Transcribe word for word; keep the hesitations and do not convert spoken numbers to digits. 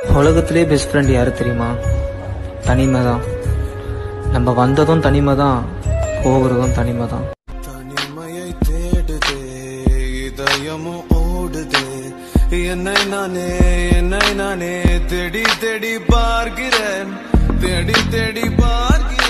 உலகத்திலே best friend யாரு தெரியுமா? தனிமை தான். நம்ம வந்ததும் தனிமை தான், போகிறதும் தனிமை தான். தனிமையை தேடுதே இதயமும் ஓடுதே, என்னை நானே என்னை நானே தேடி தேடி பார்க்கிறேன், தேடி தேடி பார்க்கிறேன்.